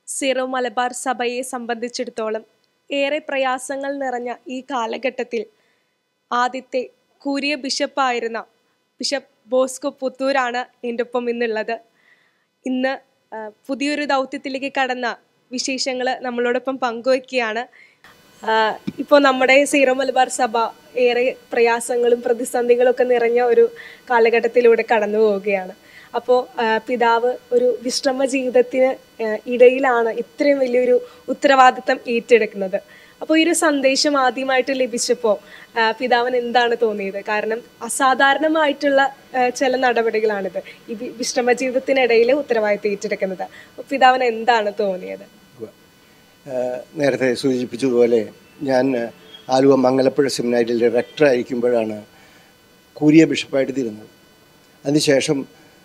Zero Malabar സഭയെ സംബന്ധിച്ചിടത്തോളം ഏറെ പ്രയാസങ്ങൾ നിറഞ്ഞ ഈ കാലഘട്ടത്തിൽ ആദ്യത്തെ കൂരിയ ബിഷപ്പായിരുന്ന ബിഷപ്പ് ബോസ്കോ പുത്തൂരാണ് എൻ്റെ ഒപ്പം ഇന്നുള്ളത്. ഇന്ന് പുതിയൊരു ദൗത്യത്തിലേക്ക് കടന്ന വിശേഷങ്ങൾ നമ്മളോടൊപ്പം പങ്കുവയ്ക്കുകയാണ്. ഇപ്പോൾ നമ്മുടെ സീറോ മലബാർ സഭ ഏറെ പ്രയാസങ്ങളും പ്രതിസന്ധികളും ഒക്കെ നിറഞ്ഞ ഒരു കാലഘട്ടത്തിലൂടെ കടന്നു പോവുകയാണ്. അപ്പോൾ പിതാവ് ഒരു വിശ്രമ ജീവിതത്തിന് ഇടയിലാണ് ഇത്രയും വലിയൊരു ഉത്തരവാദിത്തം ഏറ്റെടുക്കുന്നത്. അപ്പോൾ ഈ ഒരു സന്ദേശം ആദ്യമായിട്ട് ലഭിച്ചപ്പോൾ പിതാവിന് എന്താണ് തോന്നിയത്? കാരണം അസാധാരണമായിട്ടുള്ള ചില നടപടികളാണിത്, ഈ വിശ്രമ ജീവിതത്തിനിടയിൽ ഉത്തരവാദിത്തം ഏറ്റെടുക്കുന്നത്. പിതാവിന് എന്താണ് തോന്നിയത്? നേരത്തെ സൂചിപ്പിച്ചതുപോലെ ഞാൻ ആലുവ മംഗലപ്പുഴ സെമിനാരിയിൽ റെക്ടറായിരിക്കുമ്പോഴാണ് കൂരിയ ബിഷപ്പായിട്ട് തീരുന്നത്. അതിനുശേഷം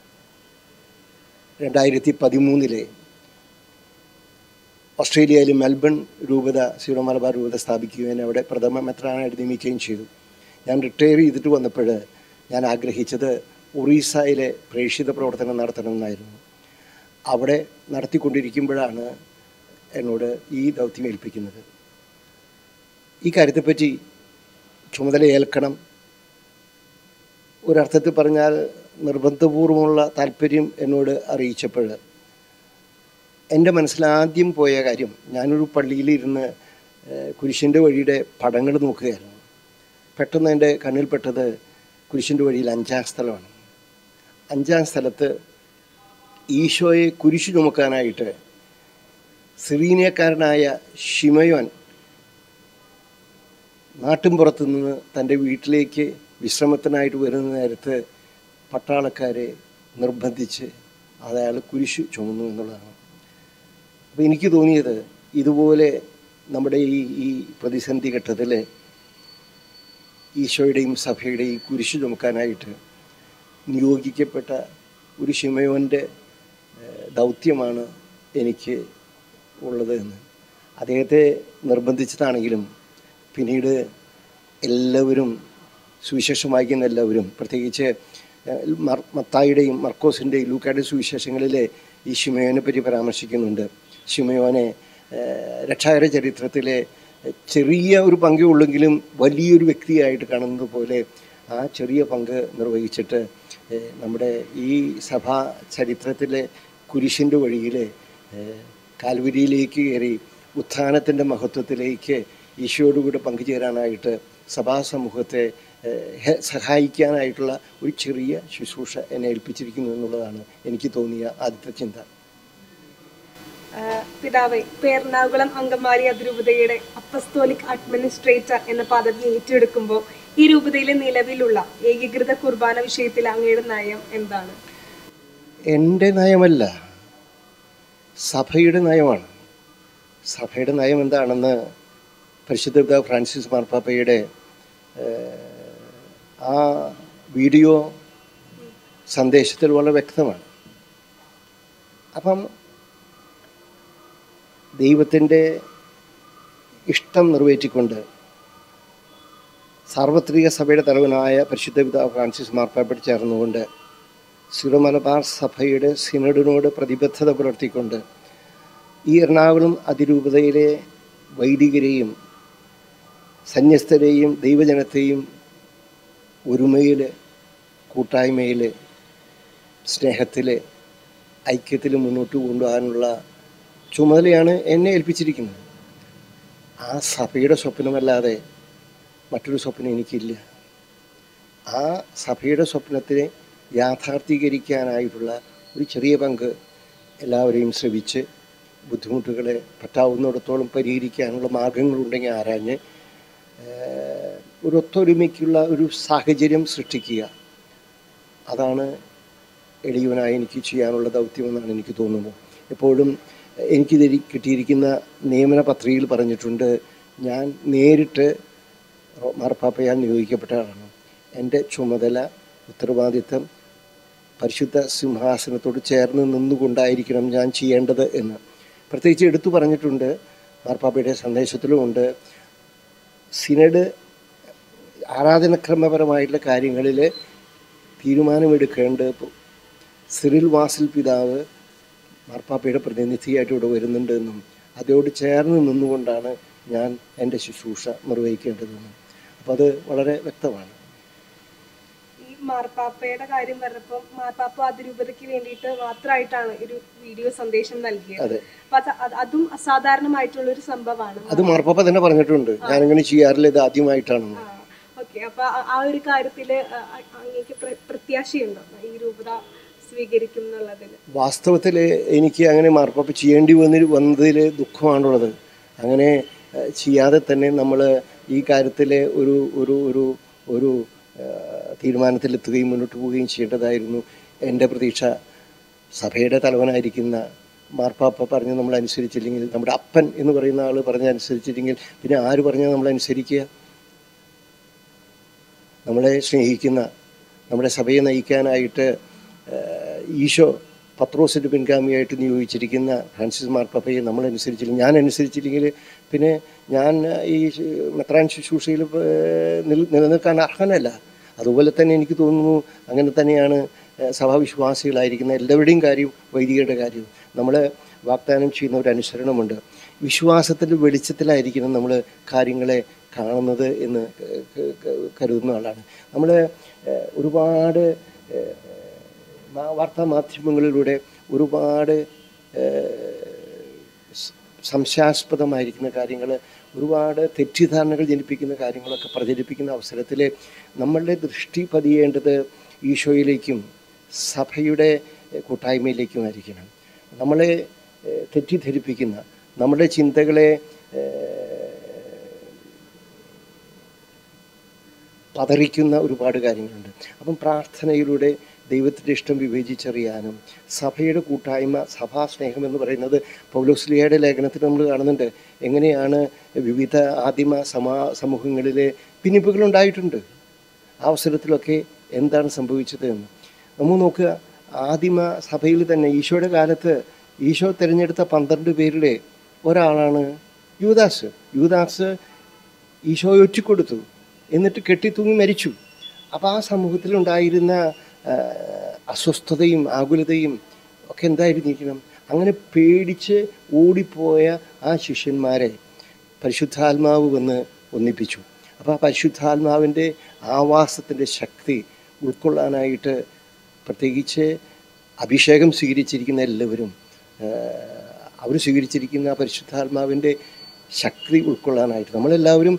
2013 ഓസ്ട്രേലിയയിലെ മെൽബൺ രൂപത സീറോ മലബാർ രൂപത സ്ഥാപിക്കുകയും അവിടെ പ്രഥമ മെത്രാനായിട്ട് നിയമിക്കുകയും ചെയ്തു. ഞാൻ റിട്ടയർ ചെയ്തിട്ട് വന്നപ്പോൾ ഞാൻ ആഗ്രഹിച്ചത് ഒറീസയിലെ പ്രേക്ഷിത പ്രവർത്തനം നടത്തണമെന്നായിരുന്നു. അവിടെ നടത്തിക്കൊണ്ടിരിക്കുമ്പോഴാണ് എന്നോട് ഈ ദൗത്യം ഏൽപ്പിക്കുന്നത്. ഈ കാര്യത്തെപ്പറ്റി ചുമതല ഏൽക്കണം, ഒരർത്ഥത്തിൽ പറഞ്ഞാൽ നിർബന്ധപൂർവമുള്ള താല്പര്യം എന്നോട് അറിയിച്ചപ്പോൾ എൻ്റെ മനസ്സിലാദ്യം പോയ കാര്യം, ഞാനൊരു പള്ളിയിലിരുന്ന് കുരിശിൻ്റെ വഴിയുടെ പടങ്ങൾ നോക്കുകയായിരുന്നു. പെട്ടെന്ന് എൻ്റെ കണ്ണിൽപ്പെട്ടത് കുരിശിൻ്റെ വഴിയിൽ 5-ാം സ്ഥലമാണ്. 5-ാം സ്ഥലത്ത് ഈശോയെ കുരിശു ചുമക്കാനായിട്ട് സിറീനിയക്കാരനായ ശിമയോൻ നാട്ടിൻപുറത്തു നിന്ന് തൻ്റെ വീട്ടിലേക്ക് വിശ്രമത്തിനായിട്ട് വരുന്ന നേരത്ത് പട്ടാളക്കാരെ നിർബന്ധിച്ച് അയാൾ കുരിശു ചുമന്നു എന്നുള്ളതാണ്. അപ്പോൾ എനിക്ക് തോന്നിയത്, ഇതുപോലെ നമ്മുടെ ഈ പ്രതിസന്ധി ഘട്ടത്തിൽ ഈശോയുടെയും സഭയുടെയും കുരിശു ചുമക്കാനായിട്ട് നിയോഗിക്കപ്പെട്ട ഒരു ശിമയോൻ്റെ ദൗത്യമാണ് എനിക്ക് ഉള്ളത് എന്ന്. അദ്ദേഹത്തെ നിർബന്ധിച്ചതാണെങ്കിലും പിന്നീട് എല്ലാവരും, സുവിശേഷം വായിക്കുന്ന എല്ലാവരും, പ്രത്യേകിച്ച് മത്തായിയുടെയും മർക്കോസിൻ്റെയും ലൂക്കായുടെ സുവിശേഷങ്ങളിലെ ഈ ശിമയോനെ പറ്റി പരാമർശിക്കുന്നുണ്ട്. ശിമയോനെ രക്ഷാകര ചരിത്രത്തിലെ ചെറിയ ഒരു പങ്കേ ഉള്ളെങ്കിലും വലിയൊരു വ്യക്തിയായിട്ട് കാണുന്നത് പോലെ ആ ചെറിയ പങ്ക് നിർവഹിച്ചിട്ട് നമ്മുടെ ഈ സഭാ ചരിത്രത്തിലെ കുരിശിൻ്റെ വഴിയിൽ കാൽവരിയിലേക്ക് കയറി ഉത്ഥാനത്തിൻ്റെ മഹത്വത്തിലേക്ക് ഈശോയോടുകൂടെ പങ്കുചേരാനായിട്ട് സഭാസമൂഹത്തെ സഹായിക്കാനായിട്ടുള്ള ഒരു ചെറിയ ശുശ്രൂഷ എന്നെ ഏൽപ്പിച്ചിരിക്കുന്നു എന്നുള്ളതാണ് എനിക്ക് തോന്നിയ ആദ്യത്തെ ചിന്ത. പിതാവേ, എറണാകുളം അങ്കമാലി അതിരൂപതയുടെ അപ്പസ്തോലിക് അഡ്മിനിസ്ട്രേറ്റർ എന്ന പദവി ഏറ്റെടുക്കുമ്പോൾ ഈ രൂപതയിലെ നിലവിലുള്ള ഏകീകൃത കുർബാന വിഷയത്തിൽ അങ്ങയുടെ നയം എന്താണ്? എൻ്റെ നയമല്ല, സഭയുടെ നയമാണ്. സഭയുടെ നയം എന്താണെന്ന് പരിശുദ്ധ പിതാവ് ഫ്രാൻസിസ് മാർപ്പാപ്പയുടെ ആ വീഡിയോ സന്ദേശത്തിൽ വളരെ വ്യക്തമാണ്. അപ്പം ദൈവത്തിൻ്റെ ഇഷ്ടം നിറവേറ്റിക്കൊണ്ട് സാർവത്രിക സഭയുടെ തലവനായ പരിശുദ്ധ പിതാവ് ഫ്രാൻസിസ് മാർപ്പാപ്പയോട് ചേർന്നുകൊണ്ട് സീറോ മലബാർ സഭയുടെ സിനഡിനോട് പ്രതിബദ്ധത പുലർത്തിക്കൊണ്ട് ഈ എറണാകുളം അതിരൂപതയിലെ വൈദികരെയും സന്യസ്തരെയും ദൈവജനത്തെയും ഒരുമയിൽ, കൂട്ടായ്മയിൽ, സ്നേഹത്തിൽ, ഐക്യത്തിൽ മുന്നോട്ട് കൊണ്ടുപോകാനുള്ള ചുമതലയാണ് എന്നെ ഏൽപ്പിച്ചിരിക്കുന്നത്. ആ സഭയുടെ സ്വപ്നമല്ലാതെ മറ്റൊരു സ്വപ്നം എനിക്കില്ല. ആ സഭയുടെ സ്വപ്നത്തിനെ യാഥാർത്ഥീകരിക്കാനായിട്ടുള്ള ഒരു ചെറിയ പങ്ക് എല്ലാവരെയും ശ്രമിച്ച് ബുദ്ധിമുട്ടുകളെ പറ്റാവുന്നിടത്തോളം പരിഹരിക്കാനുള്ള മാർഗങ്ങളുണ്ടെങ്കിൽ ആരാഞ്ഞ് ഒരു ഒത്തൊരുമയ്ക്കുള്ള ഒരു സാഹചര്യം സൃഷ്ടിക്കുക, അതാണ് എളിയവനായി എനിക്ക് ചെയ്യാനുള്ള ദൗത്യമെന്നാണ് എനിക്ക് തോന്നുന്നത്. എപ്പോഴും എനിക്ക് കിട്ടിയിരിക്കുന്ന നിയമന പത്രികയിൽ പറഞ്ഞിട്ടുണ്ട്, ഞാൻ നേരിട്ട് മാർപ്പാപ്പയാൽ നിയോഗിക്കപ്പെട്ട ആളാണ്. എൻ്റെ ചുമതല, ഉത്തരവാദിത്തം പരിശുദ്ധ സിംഹാസനത്തോട് ചേർന്ന് നിന്നുകൊണ്ടായിരിക്കണം ഞാൻ ചെയ്യേണ്ടത് എന്ന് പ്രത്യേകിച്ച് എടുത്തു പറഞ്ഞിട്ടുണ്ട്. മാർപ്പാപ്പയുടെ സന്ദേശത്തിലുമുണ്ട്, സിനഡ് ആരാധനക്രമപരമായിട്ടുള്ള കാര്യങ്ങളിൽ തീരുമാനമെടുക്കേണ്ടത് സിറിൽ വാസിൽ പിതാവ് മാർപ്പാപ്പയുടെ പ്രതിനിധിയായിട്ട് ഇവിടെ വരുന്നുണ്ട് എന്നും അതോട് ചേർന്ന് നിന്നുകൊണ്ടാണ് ഞാൻ എൻ്റെ ശുശ്രൂഷ നിർവഹിക്കേണ്ടതെന്നും. അപ്പോൾ അത് വളരെ വ്യക്തമാണ്. ഈ മാർപ്പാപ്പയുടെ കാര്യം പറഞ്ഞപ്പോൾ മാർപ്പാപ്പ അതിരൂപതയ്ക്ക് വേണ്ടിയിട്ട് മാത്രമായിട്ടാണ് ഒരു വീഡിയോ സന്ദേശം നൽകിയത്. അതെ, അപ്പൊ അതും അസാധാരണമായിട്ടുള്ള ഒരു സംഭവമാണ്. അത് മാർപ്പാപ്പ തന്നെ പറഞ്ഞിട്ടുണ്ട്, ഞാനിങ്ങനെ ചെയ്യാറില്ല, ഇത് ആദ്യമായിട്ടാണെന്ന്. ഓക്കെ, അപ്പൊ ആ ഒരു കാര്യത്തില് അങ്ങേക്ക് പ്രത്യാശയുണ്ടോ ഈ രൂപത സ്വീകരിക്കും എന്നുള്ളതിൽ? വാസ്തവത്തിൽ എനിക്ക് അങ്ങനെ മാർപ്പാപ്പ ചെയ്യേണ്ടി വന്നതിൽ ദുഃഖമാണുള്ളത്. അങ്ങനെ ചെയ്യാതെ തന്നെ നമ്മൾ ഈ കാര്യത്തിൽ ഒരു ഒരു ഒരു ഒരു തീരുമാനത്തിലെത്തുകയും മുന്നോട്ട് പോവുകയും ചെയ്യേണ്ടതായിരുന്നു. എൻ്റെ പ്രതീക്ഷ സഭയുടെ തലവനായിരിക്കുന്ന മാർപ്പാപ്പ പറഞ്ഞ് നമ്മൾ അനുസരിച്ചില്ലെങ്കിൽ, നമ്മുടെ അപ്പൻ എന്ന് പറയുന്ന ആൾ പറഞ്ഞ് അനുസരിച്ചില്ലെങ്കിൽ പിന്നെ ആര് പറഞ്ഞാൽ നമ്മൾ അനുസരിക്കുക? നമ്മളെ സ്നേഹിക്കുന്ന, നമ്മുടെ സഭയെ നയിക്കാനായിട്ട് ഈശോ പത്രോസിൻ്റെ പിൻഗാമിയായിട്ട് നിയോഗിച്ചിരിക്കുന്ന ഫ്രാൻസിസ് മാർപ്പാപ്പയെ നമ്മൾ അനുസരിച്ചില്ലെങ്കിൽ, ഞാൻ അനുസരിച്ചില്ലെങ്കിൽ പിന്നെ ഞാൻ ഈ മെത്രാൻ ശുശ്രൂഷയിൽ നിലനിൽക്കാൻ അർഹനല്ല. അതുപോലെ തന്നെ എനിക്ക് തോന്നുന്നു അങ്ങനെ തന്നെയാണ് സഭാവിശ്വാസികളായിരിക്കുന്ന എല്ലാവരുടെയും കാര്യവും വൈദികരുടെ കാര്യവും. നമ്മൾ വാഗ്ദാനം ചെയ്യുന്ന ഒരു അനുസരണമുണ്ട്. വിശ്വാസത്തിൻ്റെ വെളിച്ചത്തിലായിരിക്കണം നമ്മൾ കാര്യങ്ങളെ കാണുന്നത് എന്ന് കരുതുന്ന ആളാണ്. നമ്മൾ ഒരുപാട് വാർത്താ മാധ്യമങ്ങളിലൂടെ ഒരുപാട് സംശയാസ്പദമായിരിക്കുന്ന കാര്യങ്ങൾ, ഒരുപാട് തെറ്റിദ്ധാരണകൾ ജനിപ്പിക്കുന്ന കാര്യങ്ങളൊക്കെ പ്രചരിപ്പിക്കുന്ന അവസരത്തിൽ നമ്മളുടെ ദൃഷ്ടി പതിയേണ്ടത് ഈശോയിലേക്കും സഭയുടെ കൂട്ടായ്മയിലേക്കുമായിരിക്കണം. നമ്മളെ തെറ്റിദ്ധരിപ്പിക്കുന്ന, നമ്മുടെ ചിന്തകളെ പതറിക്കുന്ന ഒരുപാട് കാര്യങ്ങളുണ്ട്. അപ്പം പ്രാർത്ഥനയിലൂടെ ദൈവത്തിൻ്റെ ഇഷ്ടം വിവേചിച്ചറിയാനും സഭയുടെ കൂട്ടായ്മ, സഭാസ്നേഹം എന്ന് പറയുന്നത് പൗലോസ്ലിഹയുടെ ലേഖനത്തിൽ നമ്മൾ കാണുന്നുണ്ട്. എങ്ങനെയാണ് വിവിധ ആദിമ സമൂഹങ്ങളിലെ ഭിന്നിപ്പുകളുണ്ടായിട്ടുണ്ട്, ആ അവസരത്തിലൊക്കെ എന്താണ് സംഭവിച്ചത് എന്ന് നമ്മൾ നോക്കുക. ആദിമ സഭയിൽ തന്നെ ഈശോയുടെ കാലത്ത് ഈശോ തിരഞ്ഞെടുത്ത 12 പേരുടെ ഒരാളാണ് യൂദാസ്. യൂദാസ് ഈശോയെ ഒറ്റിക്കൊടുത്തു, എന്നിട്ട് കെട്ടിത്തൂങ്ങി മരിച്ചു. അപ്പോൾ ആ സമൂഹത്തിലുണ്ടായിരുന്ന അസ്വസ്ഥതയും ആകുലതയും ഒക്കെ എന്തായിരുന്നിരിക്കണം? അങ്ങനെ പേടിച്ച് ഓടിപ്പോയ ആ ശിഷ്യന്മാരെ പരിശുദ്ധാത്മാവ് വന്ന് ഒന്നിപ്പിച്ചു. അപ്പോൾ ആ പരിശുദ്ധാത്മാവിൻ്റെ ആവാസത്തിൻ്റെ ശക്തി ഉൾക്കൊള്ളാനായിട്ട് പ്രത്യേകിച്ച് അഭിഷേകം സ്വീകരിച്ചിരിക്കുന്ന എല്ലാവരും അവർ സ്വീകരിച്ചിരിക്കുന്ന പരിശുദ്ധാത്മാവിൻ്റെ ശക്തി ഉൾക്കൊള്ളാനായിട്ട് നമ്മളെല്ലാവരും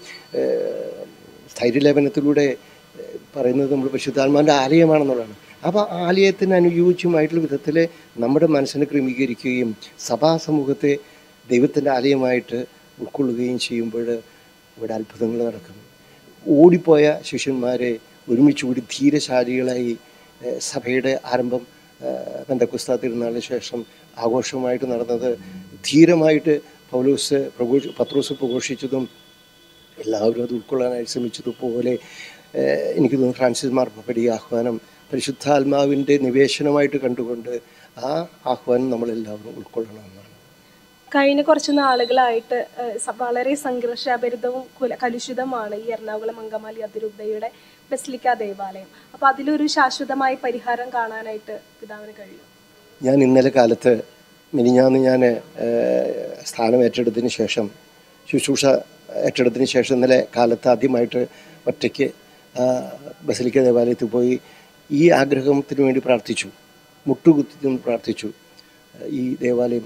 സ്ഥൈര്യലേപനത്തിലൂടെ പറയുന്നത് നമ്മൾ പരിശുദ്ധാത്മാവിൻ്റെ ആലയമാണെന്നുള്ളതാണ്. അപ്പോൾ ആലയത്തിന് അനുയോജ്യമായിട്ടുള്ള വിധത്തിൽ നമ്മുടെ മനസ്സിനെ ക്രമീകരിക്കുകയും സഭാസമൂഹത്തെ ദൈവത്തിൻ്റെ ആലയമായിട്ട് ഉൾക്കൊള്ളുകയും ചെയ്യുമ്പോൾ ഇവിടെ അത്ഭുതങ്ങൾ നടക്കും. ഓടിപ്പോയ ശിഷ്യന്മാരെ ഒരുമിച്ചുകൂടി ധീരശാലികളായി സഭയുടെ ആരംഭം പെന്തക്കോസ്താ തിരുനാളിന് ശേഷം ആഘോഷമായിട്ട് നടന്നത്, ധീരമായിട്ട് പത്രോസ് പ്രഘോഷിച്ചതും എല്ലാവരും അത് ഉൾക്കൊള്ളാനായി ശ്രമിച്ചതുപോലെ എനിക്ക് തോന്നുന്നു ഫ്രാൻസിസ് മാർപ്പാപ്പയുടെ ആഹ്വാനം പരിശുദ്ധാത്മാവിൻ്റെ നിവേശനമായിട്ട് കണ്ടുകൊണ്ട് ആ ആഹ്വാനം നമ്മളെല്ലാവരും ഉൾക്കൊള്ളണമെന്നാണ്. കഴിഞ്ഞ കുറച്ച് നാളുകളായിട്ട് വളരെ സംഘർഷഭരിതവും കലുഷിതമാണ് ഈ എറണാകുളം അങ്കമാലി അതിരൂപതയുടെ ബസിലിക്ക ദേവാലയം. അപ്പോൾ അതിലൊരു ശാശ്വതമായ പരിഹാരം കാണാനായിട്ട് പിതാവിന് കഴിയും? ഞാൻ ഇന്നലെ കാലത്ത് മിനിഞ്ഞാന്ന് ഞാൻ സ്ഥാനം ഏറ്റെടുത്തതിന് ശേഷം, ശുശ്രൂഷ ഏറ്റെടുത്തതിന് ശേഷം ഇന്നലെ കാലത്ത് ആദ്യമായിട്ട് ഒറ്റയ്ക്ക് ബസിലിക്ക ദേവാലയത്തിൽ പോയി ഈ ആഗ്രഹത്തിന് വേണ്ടി പ്രാർത്ഥിച്ചു, മുട്ടുകുത്തി നിന്ന് പ്രാർത്ഥിച്ചു. ഈ ദേവാലയം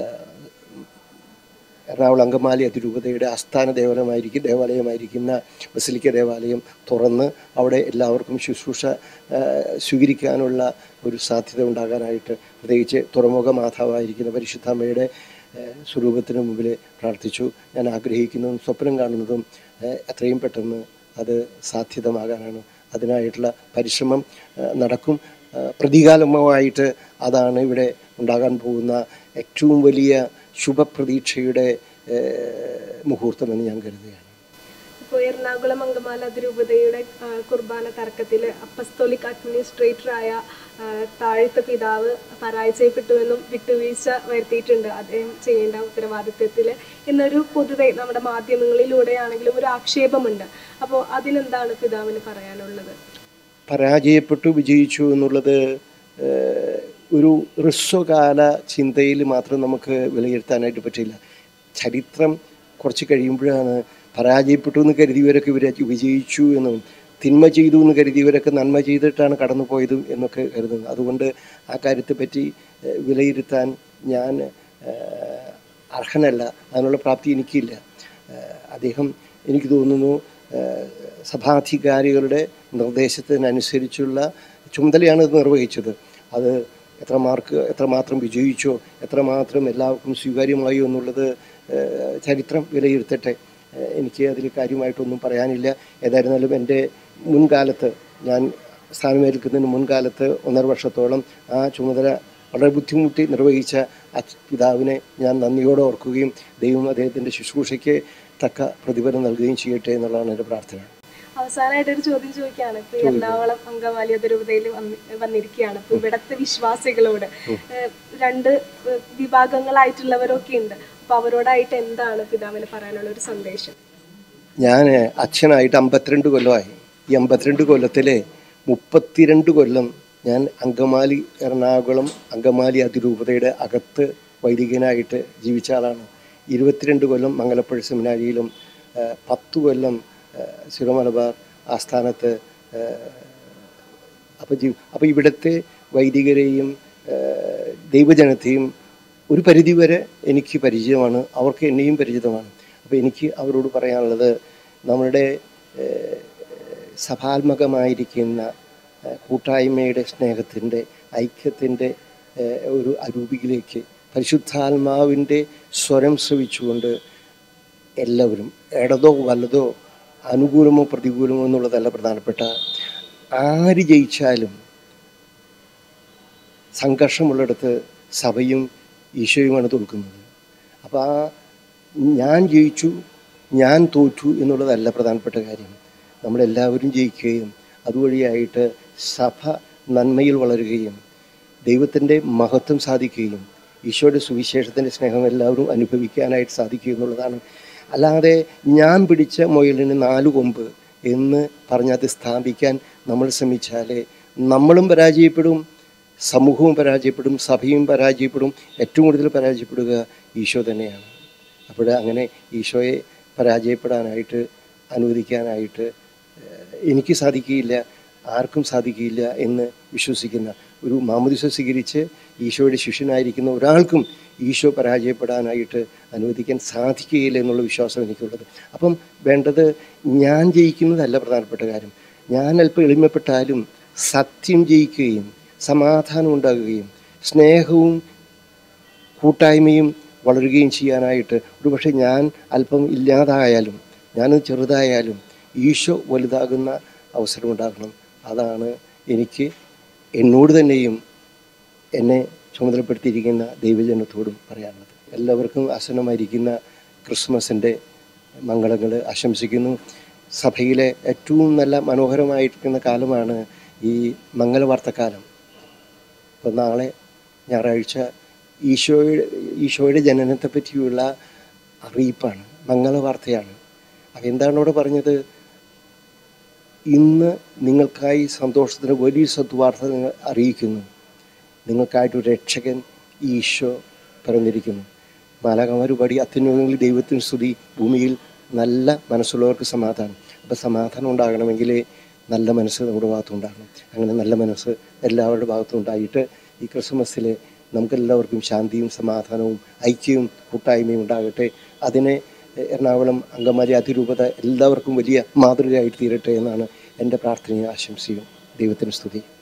എറണാകുളം അങ്കമാലി അതിരൂപതയുടെ ആസ്ഥാന ദേവാലയമായിരിക്കുന്ന ബസിലിക്ക ദേവാലയം തുറന്ന് അവിടെ എല്ലാവർക്കും ശുശ്രൂഷ സ്വീകരിക്കാനുള്ള ഒരു സാധ്യത ഉണ്ടാകാനായിട്ട്, പ്രത്യേകിച്ച് തുറമുഖ മാതാവായിരിക്കുന്ന പരിശുദ്ധാമ്മയുടെ സ്വരൂപത്തിന് മുമ്പിൽ പ്രാർത്ഥിച്ചു. ഞാൻ ആഗ്രഹിക്കുന്നതും സ്വപ്നം കാണുന്നതും എത്രയും പെട്ടെന്ന് അത് സാധ്യതമാകാനാണ്. അതിനായിട്ടുള്ള പരിശ്രമം നടക്കും. പ്രതികാലമായിട്ട് അതാണ് ഇവിടെ ഉണ്ടാകാൻ പോകുന്ന ഏറ്റവും വലിയ ശുഭപ്രതീക്ഷയുടെ മുഹൂർത്തമെന്ന് ഞാൻ കരുതുകയാണ്. ഇപ്പോൾ എറണാകുളം അങ്കമാലി അതിരൂപതയുടെ കുർബാന തർക്കത്തിൽ അപ്പസ്തോലിക് അഡ്മിനിസ്ട്രേറ്ററായ താഴത്തെ പിതാവ് പരാജയപ്പെട്ടുവെന്നും വിട്ടുവീഴ്ച വരുത്തിയിട്ടുണ്ട് അദ്ദേഹം ചെയ്യേണ്ട ഉത്തരവാദിത്വത്തിൽ എന്നൊരു പൊതുവെ നമ്മുടെ മാധ്യമങ്ങളിലൂടെയാണെങ്കിലും ഒരു ആക്ഷേപമുണ്ട്. അപ്പോൾ അതിനെന്താണ് പിതാവിന് പറയാനുള്ളത്? പരാജയപ്പെട്ടു വിജയിച്ചു എന്നുള്ളത് ഒരു ഹ്രസ്വകാല ചിന്തയിൽ മാത്രം നമുക്ക് വിലയിരുത്താനായിട്ട് പറ്റില്ല. ചരിത്രം കുറച്ച് കഴിയുമ്പോഴാണ് പരാജയപ്പെട്ടു എന്ന് കരുതിയവരൊക്കെ ഇവർ വിജയിച്ചു എന്നും തിന്മ ചെയ്തു എന്ന് കരുതിയവരൊക്കെ നന്മ ചെയ്തിട്ടാണ് കടന്നു പോയതും എന്നൊക്കെ കരുതുന്നത്. അതുകൊണ്ട് ആ കാര്യത്തെപ്പറ്റി വിലയിരുത്താൻ ഞാൻ അർഹനല്ല, അതിനുള്ള പ്രാപ്തി എനിക്കില്ല. അദ്ദേഹം എനിക്ക് തോന്നുന്നു സഭാധികാരികളുടെ നിർദ്ദേശത്തിനനുസരിച്ചുള്ള ചുമതലയാണ് ഇത് നിർവഹിച്ചത്. അത് എത്രമാത്രം വിജയിച്ചോ, എത്രമാത്രം എല്ലാവർക്കും സ്വീകാര്യമായോ എന്നുള്ളത് ചരിത്രം വിലയിരുത്തട്ടെ. എനിക്ക് അതിൽ കാര്യമായിട്ടൊന്നും പറയാനില്ല. ഏതായിരുന്നാലും എൻ്റെ മുൻകാലത്ത്, ഞാൻ സ്ഥാനമേൽക്കുന്നതിന് മുൻകാലത്ത് 1.5 വർഷത്തോളം ആ ചുമതല വളരെ ബുദ്ധിമുട്ടി നിർവഹിച്ച പിതാവിനെ ഞാൻ നന്ദിയോടെ ഓർക്കുകയും ദൈവം അദ്ദേഹത്തിൻ്റെ ശുശ്രൂഷയ്ക്ക് തക്ക പ്രതിഫലം നൽകുകയും ചെയ്യട്ടെ എന്നുള്ളതാണ് എൻ്റെ പ്രാർത്ഥന. അവസാനമായിട്ടൊരു ചോദ്യം ചോദിക്കുകയാണ്. ഇപ്പൊ എറണാകുളം അങ്കമാലി അതിരൂപതയിൽ വന്നിരിക്കുകയാണ്. ഇപ്പൊ ഇവിടത്തെ വിശ്വാസികളോട് 2 വിഭാഗങ്ങളായിട്ടുള്ളവരൊക്കെ ഉണ്ട്. അപ്പൊ അവരോടായിട്ട് എന്താണ് പിതാവിന് പറയാനുള്ള ഒരു സന്ദേശം? ഞാൻ അച്ഛനായിട്ട് 52 കൊല്ലമായി. ഈ 52 കൊല്ലത്തിലെ 32 കൊല്ലം ഞാൻ എറണാകുളം അങ്കമാലി അതിരൂപതയുടെ അകത്ത് വൈദികനായിട്ട് ജീവിച്ച ആളാണ്. 22 കൊല്ലം മംഗലപ്പുഴ സെമിനാരിയിലും 10 കൊല്ലം സിറോ മലബാർ ആസ്ഥാനത്ത്. അപ്പോൾ ഇവിടുത്തെ വൈദികരെയും ദൈവജനത്തെയും ഒരു പരിധിവരെ എനിക്ക് പരിചയമാണ്, അവർക്ക് എന്നെയും പരിചിതമാണ്. അപ്പോൾ എനിക്ക് അവരോട് പറയാനുള്ളത്, നമ്മുടെ സഭാത്മകമായിരിക്കുന്ന കൂട്ടായ്മയുടെ സ്നേഹത്തിൻ്റെ ഐക്യത്തിൻ്റെ ഒരു അരൂപിയിലേക്ക് പരിശുദ്ധാത്മാവിൻ്റെ സ്വരം ശ്രവിച്ചുകൊണ്ട് എല്ലാവരും, ഇടതോ വലതോ അനുകൂലമോ പ്രതികൂലമോ എന്നുള്ളതല്ല പ്രധാനപ്പെട്ട, ആര് ജയിച്ചാലും സംഘർഷമുള്ളിടത്ത് സഭയും ഈശോയുമാണ് തോൽക്കുന്നത്. അപ്പോൾ ഞാൻ ജയിച്ചു ഞാൻ തോറ്റു എന്നുള്ളതല്ല പ്രധാനപ്പെട്ട കാര്യം. നമ്മളെല്ലാവരും ജയിക്കുകയും അതുവഴിയായിട്ട് സഭ നന്മയിൽ വളരുകയും ദൈവത്തിൻ്റെ മഹത്വം സാധിക്കുകയും ഈശോയുടെ സുവിശേഷത്തിൻ്റെ സ്നേഹം എല്ലാവരും അനുഭവിക്കാനായിട്ട് സാധിക്കുക എന്നുള്ളതാണ്. അല്ലാതെ ഞാൻ പിടിച്ച മുയലിന് 4 കൊമ്പ് എന്ന് പറഞ്ഞത് സ്ഥാപിക്കാൻ നമ്മൾ ശ്രമിച്ചാൽ നമ്മളും പരാജയപ്പെടും, സമൂഹവും പരാജയപ്പെടും, സഭയും പരാജയപ്പെടും. ഏറ്റവും കൂടുതൽ പരാജയപ്പെടുക ഈശോ തന്നെയാണ്. അപ്പോൾ അങ്ങനെ ഈശോയെ പരാജയപ്പെടാനായിട്ട് അനുവദിക്കാനായിട്ട് എനിക്ക് സാധിക്കുകയില്ല, ആർക്കും സാധിക്കുകയില്ല എന്ന് വിശ്വസിക്കുന്ന ഒരു മാമോദീസ സ്വീകരിച്ച് ഈശോയുടെ ശിഷ്യനായിരിക്കുന്ന ഒരാൾക്കും ഈശോ പരാജയപ്പെടാനായിട്ട് അനുവദിക്കാൻ സാധിക്കുകയില്ല എന്നുള്ള വിശ്വാസം എനിക്കുള്ളത്. അപ്പം വേണ്ടത് ഞാൻ ജയിക്കുന്നതല്ല പ്രധാനപ്പെട്ട കാര്യം. ഞാൻ അല്പം എളിമപ്പെട്ടാലും സത്യം ജയിക്കുകയും സമാധാനം ഉണ്ടാകുകയും സ്നേഹവും കൂട്ടായ്മയും വളരുകയും ചെയ്യാനായിട്ട്, ഒരുപക്ഷെ ഞാൻ അല്പം ഇല്ലാതായാലും, ഞാൻ ചെറുതായാലും ഈശോ വലുതാകുന്ന അവസരമുണ്ടാകണം. അതാണ് എനിക്ക് എന്നോട് തന്നെയും എന്നെ ചുമതലപ്പെടുത്തിയിരിക്കുന്ന ദൈവജനത്തോടും പറയാനുള്ളത്. എല്ലാവർക്കും ആസന്നമായിരിക്കുന്ന ക്രിസ്മസിൻ്റെ മംഗളങ്ങൾ ആശംസിക്കുന്നു. സഭയിലെ ഏറ്റവും നല്ല മനോഹരമായിരിക്കുന്ന കാലമാണ് ഈ മംഗളവാർത്തക്കാലം. ഇപ്പോൾ നാളെ ഞായറാഴ്ച ഈശോയുടെ ജനനത്തെ പറ്റിയുള്ള അറിയിപ്പാണ്, മംഗളവാർത്തയാണ്. അതെന്താണ് അവിടെ പറഞ്ഞത്? ഇന്ന് നിങ്ങൾക്കായി സന്തോഷത്തിന് വലിയ സദ്വാർത്ത നിങ്ങൾ അറിയിക്കുന്നു, നിങ്ങൾക്കായിട്ടൊരു രക്ഷകൻ ഈശോ പിറന്നിരിക്കുന്നു. മാലാഖമാർ പാടി അത്യുന്നതങ്ങളിൽ ദൈവത്തിന് സ്തുതി, ഭൂമിയിൽ നല്ല മനസ്സുള്ളവർക്ക് സമാധാനം. അപ്പോൾ സമാധാനം ഉണ്ടാകണമെങ്കിൽ നല്ല മനസ്സ് നമ്മുടെ ഭാഗത്തുണ്ടാകണം. അങ്ങനെ നല്ല മനസ്സ് എല്ലാവരുടെ ഭാഗത്തും ഉണ്ടായിട്ട് ഈ ക്രിസ്മസിൽ നമുക്കെല്ലാവർക്കും ശാന്തിയും സമാധാനവും ഐക്യവും കൂട്ടായ്മയും ഉണ്ടാകട്ടെ. അതിനെ എറണാകുളം അങ്കമാലി അതിരൂപത എല്ലാവർക്കും വലിയ മാതൃകയായിട്ട് തീരട്ടെ എന്നാണ് എൻ്റെ പ്രാർത്ഥനയും ആശംസയും. ദൈവത്തിന് സ്തുതി.